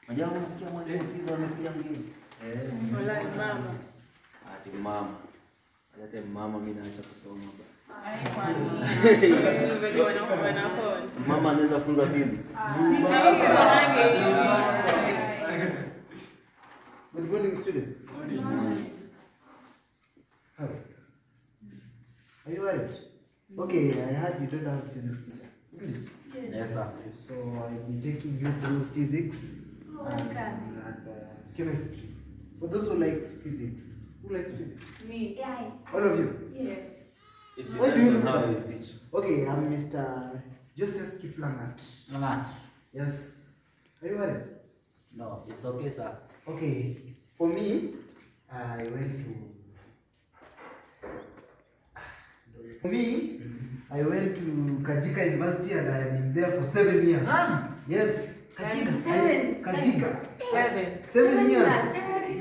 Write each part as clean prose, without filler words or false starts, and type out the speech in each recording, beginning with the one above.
Unajua unasikia mwalimu Fizo amekuja mgeni. Wallahi mama. Ati mama. Hata mama mimi naacha kusoma baba. Ai kwani. Wewe wanaona. Mama anaweza funza physics. Good morning, student. Good morning. How? Are you worried? Okay, I heard you don't have a physics teacher, isn't it? Yes, sir. So I'll be taking you through physics and chemistry. For those who like physics, who likes physics? Me. Yeah. All of you? Yes. It Why do you depends on know how that? you teach. Okay, I'm Mr. Joseph Kiplangat. Langat. Yes. Are you worried? No, it's okay, sir. Okay, for me, I went to. For me, I went to Kajika University and I have been there for 7 years. Yes. Kajika? Kajika. 7. 7 years.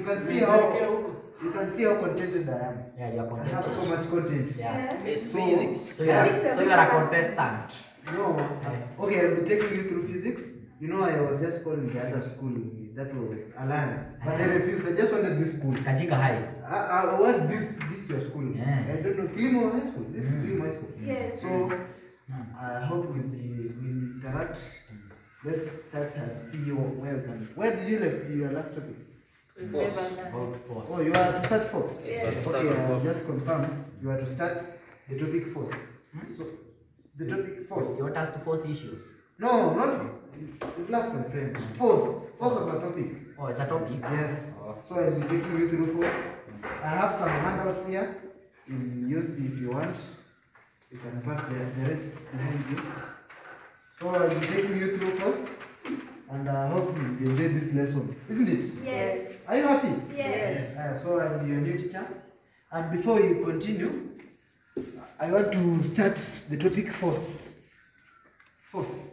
You can see how contented I am. Yeah, you are I have so contented. much content. Yeah. It's So- physics. So you are a contestant. No. Okay, I'll be taking you through physics. You know, I was just calling the other school. That was Alliance. But I refused. I just wanted this school. Kajika High. I want this your school. Yeah. I don't know. Kilimo High School. This is Kilimo High School. Yes. So, I hope we'll interact. Let's start and see where we can. Where did you left your last topic? We've never done. Box force. Oh, you are to start first. Yes. Okay, I'll just confirm. You are to start the topic first. So, the topic first. You want us to force issues? No, not. Relax, my friend. Force. Force was a topic. Oh, it's a topic? Yes. So I'll be taking you through force. I have some handouts here. You can use if you want. You can pass the rest behind you. So I'll be taking you through force. And I hope you enjoy this lesson. Isn't it? Yes. Are you happy? Yes. So I'll be your new teacher. And before we continue, I want to start the topic force. Force.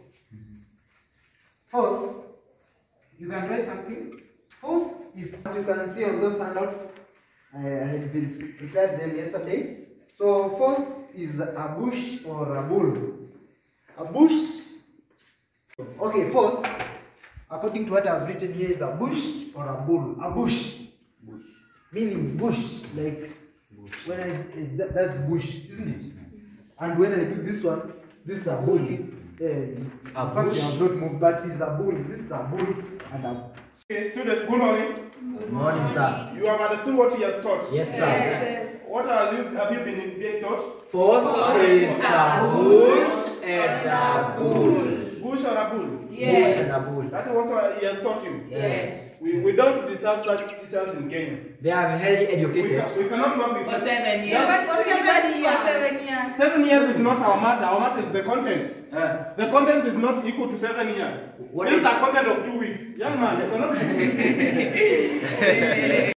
Force. You can write something. Force is, as you can see on those handouts, I had been prepared them yesterday. So force is a bush or a bull. A bush. Okay, force, according to what I've written here, is a bush or a bull. A bush. Bush. Meaning bush, like when that's bush, isn't it? And when I do this one, this is a bull. In fact, bush? I have not moved, but it's a bull. This is a bull and a. Okay, students, good morning. Good morning, sir. You have understood what he has taught. Yes, sir. Yes. What have you been being taught? Force is a bush and a bull. Bush or a bull? Bush and a bull. That is what he has taught you. Yes. We don't deserve such teachers in Kenya. They are very educated. We cannot work with For 7 years. Yes. What's 7 years? 7 years is not our matter. Our matter is the content. Uh, The content is not equal to 7 years. What This is is- a content of 2 weeks. Young man, you cannot.